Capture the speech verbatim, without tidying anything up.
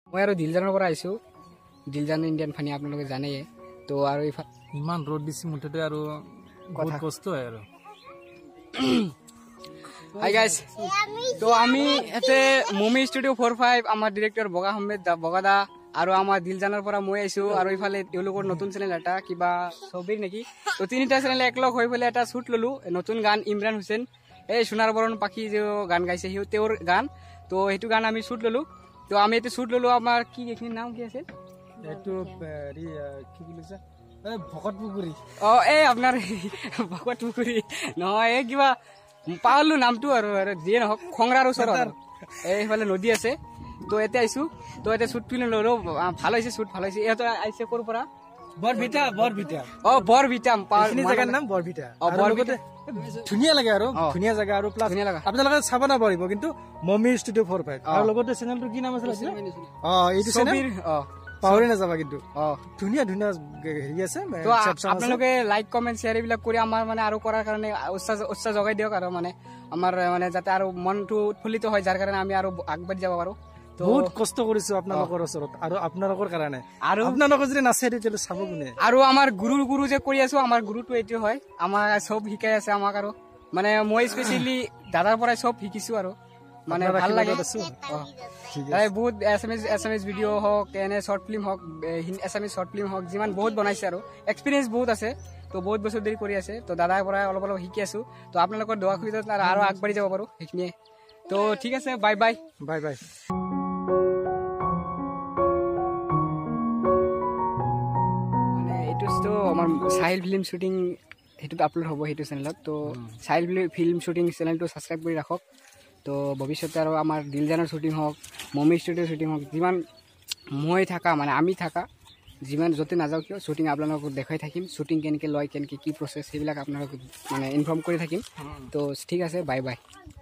মই আৰু দিলজানৰ পৰা আহিছোঁ। দিলজান ইণ্ডিয়ান ফানি আপোনালোকে জানেই। তো আৰু ইমান ৰ'দ দিছে মুঠতে আৰু বহুত কষ্ট হয় আৰু। হাই গাইজ, তো আমি ইয়াতে মুমি ষ্টুডিঅ' ফ'ৰ ফাইভ আমাৰ ডিৰেক্টৰ বগা আহমেদ দা বগা দা আৰু আমাৰ দিলজানৰ পৰা মই আহিছোঁ। আৰু ইফালে তেওঁলোকৰ নতুন চেনেল এটা কিবা ছবিৰ নেকি, তো তিনিটা চেনেল একলগ হৈ পেলাই এটা শ্বুট ল'লোঁ। নতুন গান ইমৰান হুছেইন, এই সোণাৰ বৰণ পাখি যে গান গাইছে সিও তেওঁৰ গান। তো সেইটো গান আমি শ্বুট ল'লোঁ। তো আমি এইটো শ্বুট ল'লোঁ। আমাৰ কি এইখিনিৰ নাম কি আছিল? এইটো হেৰি কি বুলি কৈছে, ভকত পুখুৰী। অঁ, এই আপোনাৰ ভকত পুখুৰী নহয়, এই কিবা পাহৰিলোঁ নামটো আৰু যিয়ে নহওক, খংৰাৰ ওচৰত এইফালে নদী আছে। তো এতিয়া আহিছোঁ। তো এতিয়া শ্বুট ফিল্ম ল'লোঁ, ভাল হৈছে শ্বুট, ভাল হৈছে। ইহঁতৰ আহিছে ক'ৰ পৰা? বৰভিটা। বৰভিটা অঁ, বৰভিটা জেগাৰ নাম বৰভিটা। অঁ, বৰভিটা ধুনীয়া লাগে আৰু ধুনীয়া জেগা আৰু প্লাছ আপোনালোকে চাব না পাৰিব। কিন্তু মমি ষ্টুডিঅ' ফ'ৰ ফাইভ আৰু লগতে চেনেলটো কি নাম আছিল? অঁ, এইটো চেনেল পাহৰি নাযাবা। কিন্তু অঁ, ধুনীয়া ধুনীয়া হেৰি আছে। আপোনালোকে লাইক কমেণ্ট শ্বেয়াৰ এইবিলাক কৰি আমাৰ মানে আৰু কৰাৰ কাৰণে উৎসাহ উৎসাহ জগাই দিয়ক। আৰু মানে আমাৰ মানে যাতে আৰু মনটো উৎফুল্লিত হয়, যাৰ কাৰণে আমি আৰু আগবাঢ়ি যাব পাৰোঁ। বহুত কষ্ট কৰিছো আপোনালোকৰ ওচৰত আৰু আপোনালোকৰ কাৰণে। আৰু আপোনালোকে যদি নাচে তেতিয়াহ'লে চাব কোনে? আৰু আমাৰ গুৰুৰ গুৰু যে কৰি আছো, আমাৰ গুৰুটো এইটো হয়। আমাৰ চব শিকাই আছে আমাক। আৰু মানে মই স্পেচিয়েলি দাদাৰ পৰাই চব শিকিছো। আৰু মানে ভাল লাগে। বহুত এছামিজ এছামিজ ভিডিঅ' হওক, এনে শ্বৰ্ট ফিল্ম হওক, এছামিজ শ্বৰ্ট ফিল্ম হওক, যিমান বহুত বনাইছে আৰু এক্সপিৰিয়েঞ্চ বহুত আছে। তো বহুত বছৰ দেৰি কৰি আছে। তো দাদাৰ পৰাই অলপ অলপ শিকি আছো। তো আপোনালোকৰ দোৱা খুজিলে আৰু আগবাঢ়ি যাব পাৰোঁ সেইখিনিয়ে। তো ঠিক আছে, বাই বাই বাই বাই। এইটো আমাৰ চাহিল ফিল্ম শ্বুটিং সেইটোত আপলোড হ'ব, সেইটো চেনেলত। তো চাহিল ফিল্ম শ্বুটিং চেনেলটো ছাবস্ক্ৰাইব কৰি ৰাখক। তো ভৱিষ্যতে আৰু আমাৰ দিলজানৰ শ্বুটিং হওক, মমি ষ্টুডিঅ'ৰ শ্বুটিং হওক, যিমান মই থাকা মানে আমি থাকা যিমান য'তে নাযাওঁ কিয়, শ্বুটিং আপোনালোকক দেখাই থাকিম। শ্বুটিং কেনেকৈ লয়, কেনেকৈ কি প্ৰচেছ, সেইবিলাক আপোনালোকক মানে ইনফৰ্ম কৰি থাকিম। তো ঠিক আছে, বাই বাই।